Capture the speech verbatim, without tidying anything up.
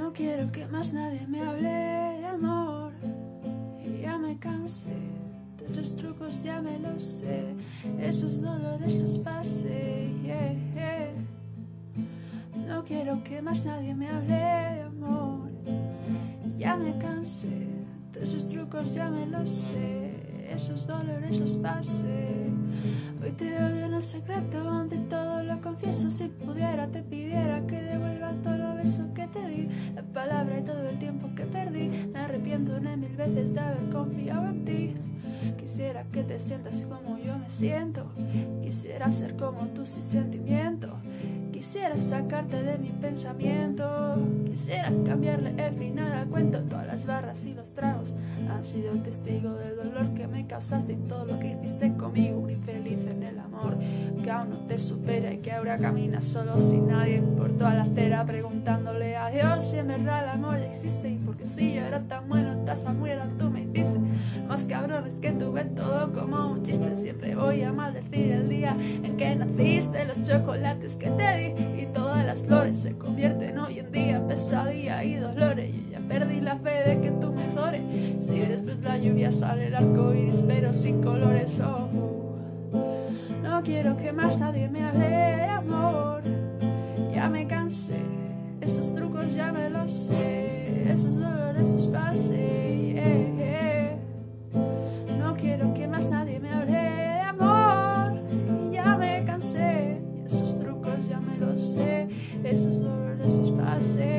No quiero que más nadie me hable de amor. Y ya me cansé de esos trucos, ya me los sé. Esos dolores los pasé, yeah, yeah. No quiero que más nadie me hable de amor. Ya me cansé de esos trucos, ya me los sé. Esos dolores los pasé. Hoy te odio en el secreto, ante todo lo confieso. Si pudiera te pidiera que devuelva todo lo beso que te di, la palabra y todo el tiempo que perdí. Me arrepiento una mil veces de haber confiado en ti. Quisiera que te sientas como yo me siento. Quisiera ser como tú sin sentimiento. Quisiera sacarte de mi pensamiento. Quisiera cambiarle el final al cuento. Todas las barras y los tragos han sido testigo del dolor que me causaste y todo lo que hiciste conmigo. Un infeliz en el amor que aún no te supera y que ahora camina solo sin nadie por toda la acera preguntándole a Dios si en verdad el amor ya existe. Y porque si yo era tan bueno, taza muera tú me hiciste más cabrones que tuve todo como un chiste. Siempre voy a maldecir el día en que naciste, los chocolates que te di y todas las flores se convierten hoy en día en pesadilla y dolores. Yo ya perdí la fe de que tú mejores. Si después la lluvia sale el arco iris pero sin colores, oh, oh. No quiero que más nadie me hable de amor. Ya me cansé, esos trucos ya me los sé. Esos dolores los pasé, yeah, yeah. No quiero que más nadie me hable de amor. Ya me cansé, esos trucos ya me los sé. Esos dolores los pasé.